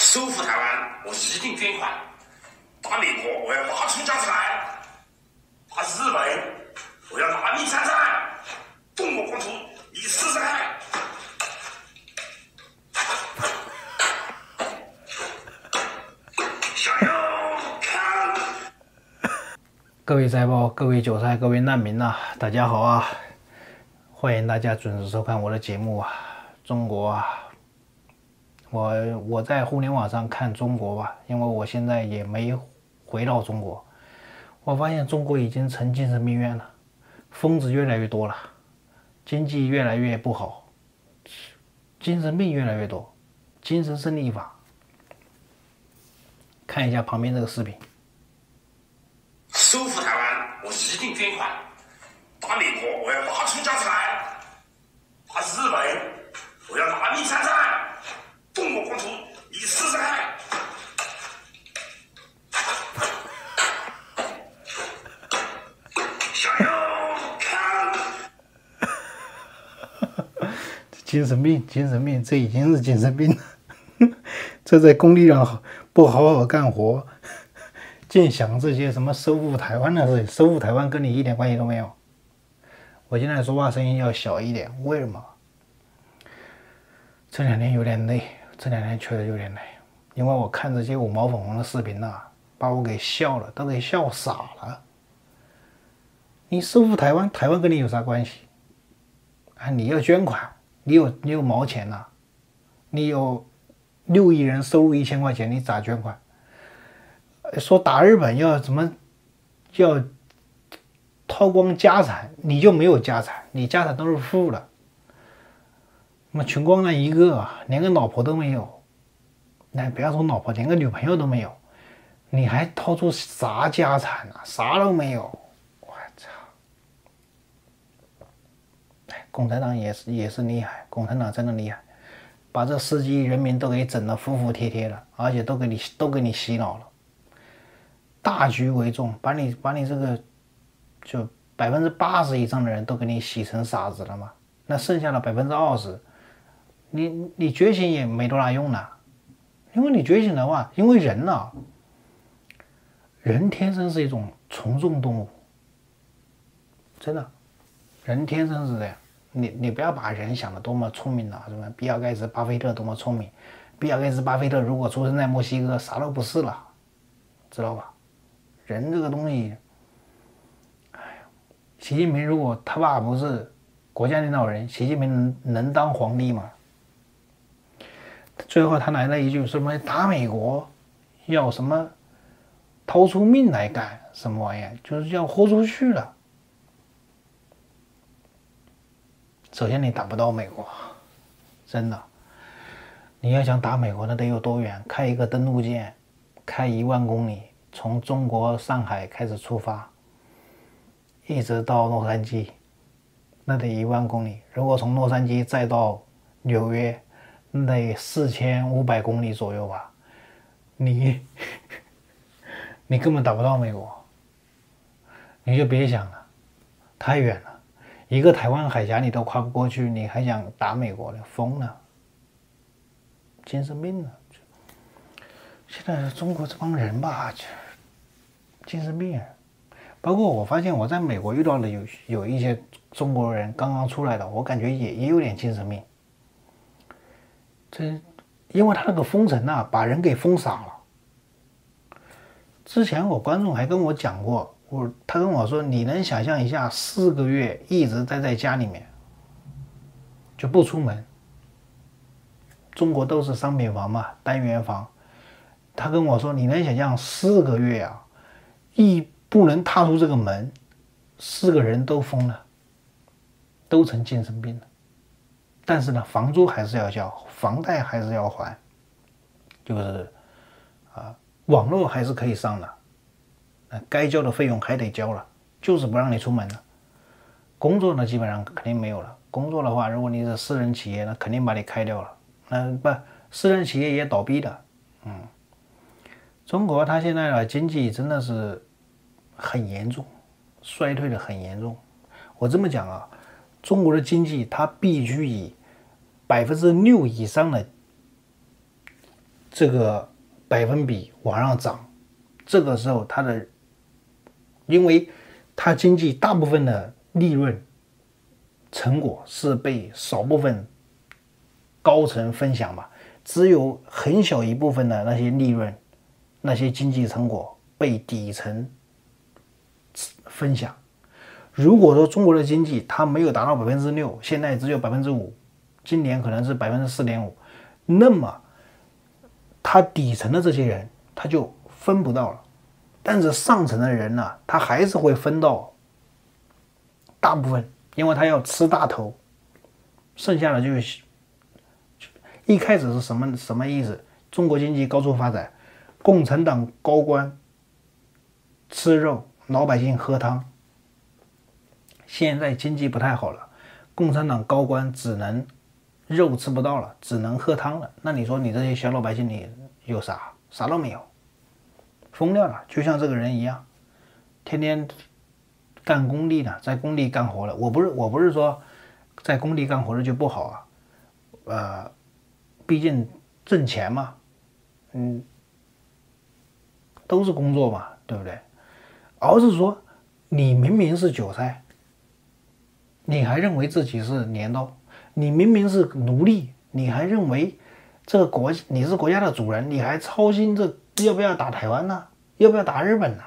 收复台湾，我一定捐款；打美国，我要拿出家产；打日本，我要拿命参战。中国光图，你试试看。想要看？ 各位财报，各位韭菜，各位难民呐，大家好啊！欢迎大家准时收看我的节目啊！中国啊，我在互联网上看中国吧，因为我现在也没回到中国，我发现中国已经成精神病院了，疯子越来越多了，经济越来越不好，精神病越来越多，精神胜利法。看一下旁边这个视频。 收复台湾，我一定捐款；打美国，我要拿出家产；打日本，我要拿命参战。中国光图，你试试看。想要看？ 精神病，这已经是精神病了。这在工地上不好好干活，净想这些什么收复台湾的事，收复台湾跟你一点关系都没有。我现在说话声音要小一点，为什么？这两天有点累，这两天确实有点累，因为我看这些五毛粉红的视频呐，把我给笑了，都给笑傻了。你收复台湾，台湾跟你有啥关系？啊，你要捐款，你有毛钱呐？你有6亿人收入1000块钱，你咋捐款？说打日本要怎么要掏光家产，你就没有家产，你家产都是负的，那么穷光蛋一个，连个老婆都没有，那不要说老婆，连个女朋友都没有，你还掏出啥家产啊？啥都没有，我操！共产党也是厉害，共产党真的厉害，把这10几亿人民都给整得服服帖帖的，而且都给你洗脑了。大局为重，把你这个就80%以上的人都给你洗成傻子了嘛？那剩下的20%，你觉醒也没多大用了，因为你觉醒的话，因为人啊，人天生是一种从众动物，真的，人天生是这样。你不要把人想的多么聪明了，什么比尔盖茨、巴菲特多么聪明，比尔盖茨、巴菲特如果出生在墨西哥，啥都不是了，知道吧？人这个东西，哎呀，习近平如果他爸不是国家领导人，习近平能当皇帝吗？最后他来了一句什么打美国，要什么掏出命来干，什么玩意儿，就是要豁出去了。首先你打不到美国，真的，你要想打美国，那得有多远？开一个登陆舰，开1万公里。从中国上海开始出发，一直到洛杉矶，那得1万公里。如果从洛杉矶再到纽约，那得4500公里左右吧。你根本打不到美国，你就别想了，太远了。一个台湾海峡你都跨不过去，你还想打美国呢？疯了，精神病了。现在中国这帮人吧，精神病人。包括我发现我在美国遇到的有一些中国人刚刚出来的，我感觉也有点精神病。因为他那个封城啊，把人给封傻了。之前我观众还跟我讲过，他跟我说，你能想象一下4个月一直待在家里面，就不出门。中国都是商品房嘛，单元房。他跟我说，你能想象4个月啊，不能踏出这个门，4个人都疯了，都成精神病了。但是呢，房租还是要交，房贷还是要还，就是网络还是可以上的，该交的费用还得交了，就是不让你出门了。工作呢，基本上肯定没有了。工作的话，如果你是私人企业，那肯定把你开掉了。私人企业也倒闭的。中国它现在的经济真的是很严重，衰退的很严重。我这么讲啊，中国的经济它必须以6%以上的这个百分比往上涨，这个时候因为它经济大部分的利润成果是被少部分高层分享嘛，只有很小一部分的那些利润、那些经济成果被底层分享。如果说中国的经济它没有达到6%，现在只有5%，今年可能是4.5%，那么它底层的这些人他就分不到了。但是上层的人呢，他还是会分到大部分，因为他要吃大头，剩下的就是一开始是什么意思？中国经济高速发展，共产党高官吃肉，老百姓喝汤。现在经济不太好了，共产党高官只能肉吃不到了，只能喝汤了。那你说你这些小老百姓你有啥都没有，疯掉了。就像这个人一样，天天干工地呢，在工地干活了。我不是说在工地干活的就不好啊，毕竟挣钱嘛，都是工作嘛，对不对？而是说你明明是韭菜，你还认为自己是镰刀；你明明是奴隶，你还认为你是国家的主人，你还操心这要不要打台湾呢？要不要打日本呢？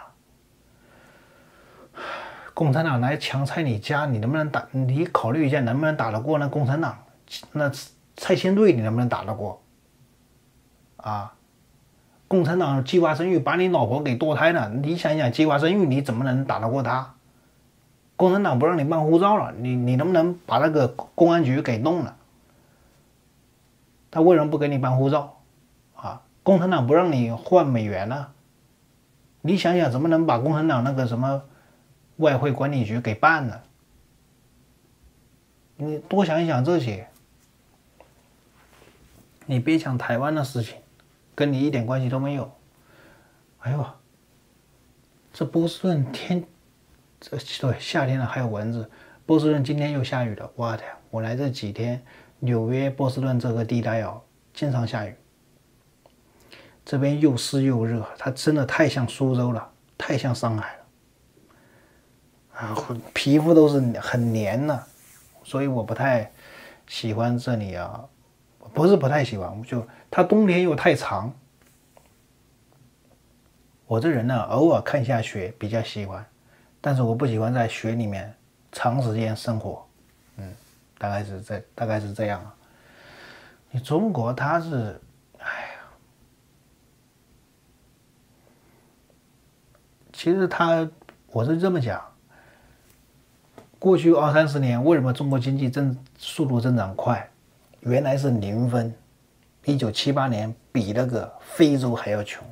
共产党来强拆你家，你能不能打？你考虑一下，能不能打得过那共产党？那拆迁队你能不能打得过？啊！共产党计划生育，把你老婆给堕胎了，你想想计划生育，你怎么能打得过他？共产党不让你办护照了，你能不能把那个公安局给弄了？他为什么不给你办护照？啊，共产党不让你换美元呢？你想想怎么能把共产党那个什么外汇管理局给办了？你多想一想这些，你别讲台湾的事情，跟你一点关系都没有。哎呦，这波士顿对，夏天了还有蚊子。波士顿今天又下雨了，我天！我来这几天，纽约、波士顿这个地带经常下雨。这边又湿又热，它真的太像苏州了，太像上海了。啊，皮肤都是很黏的，所以我不太喜欢这里啊。不是不太喜欢，就它冬天又太长。我这人呢，偶尔看下雪比较喜欢。但是我不喜欢在雪里面长时间生活，大概是这样啊。你中国它是，哎呀，其实我是这么讲，过去20-30年为什么中国经济速度增长快？原来是零分，1978年比那个非洲还要穷，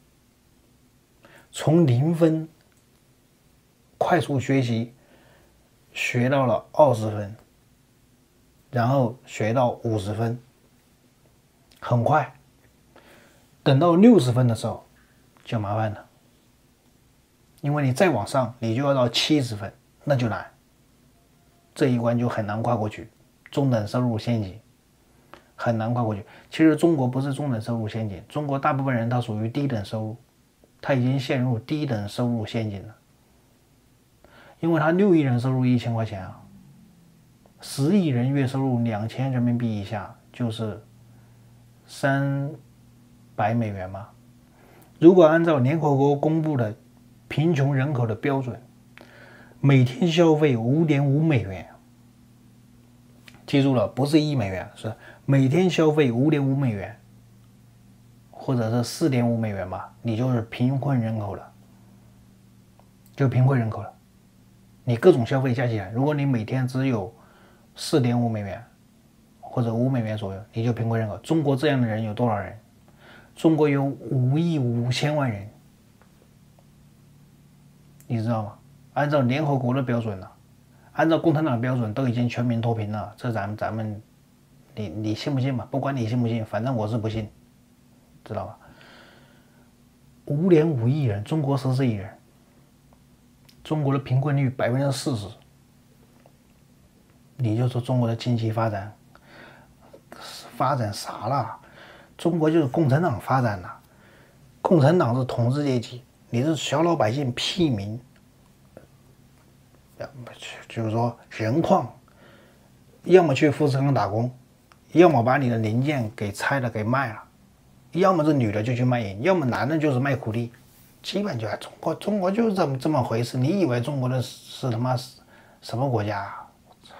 从零分。快速学习，学到了20分，然后学到50分，很快。等到60分的时候就麻烦了，因为你再往上，你就要到70分，那就难，这一关就很难跨过去。中等收入陷阱很难跨过去。其实中国不是中等收入陷阱，中国大部分人他属于低等收入，他已经陷入低等收入陷阱了。因为他6亿人收入1000块钱啊，10亿人月收入2000人民币以下就是300美元嘛。如果按照联合国公布的贫穷人口的标准，每天消费5.5美元，记住了，不是1美元，是每天消费5.5美元，或者是4.5美元吧，你就是贫困人口了，就贫困人口了。你各种消费加起来，如果你每天只有4.5美元或者5美元左右，你就贫困人口。中国这样的人有多少人？中国有5亿5千万人，你知道吗？按照联合国的标准呢，按照共产党的标准，都已经全民脱贫了。这咱们，你信不信吧？不管你信不信，反正我是不信，知道吧？5.5亿人，中国14亿人。中国的贫困率40%，你就说中国的经济发展啥了？ 中国就是共产党发展的，共产党是统治阶级，你是小老百姓屁民，就是说人矿，要么去富士康打工，要么把你的零件给拆了给卖了，要么这女的就去卖淫，要么男的就是卖苦力，基本就在中国就是这么回事。你以为中国的是他妈什么国家啊？我操，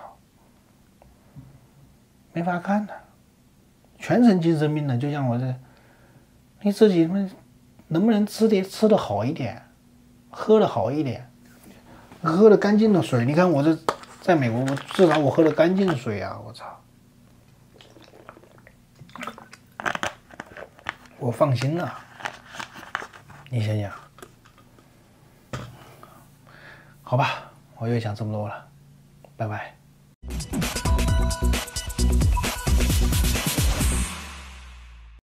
没法看的，全成精神病了。就像我这，你自己能不能吃的好一点，喝的好一点，喝的干净的水？你看我这在美国，至少我喝的干净水啊！我操，我放心了。你想想，好吧，我又想这么多了，拜拜。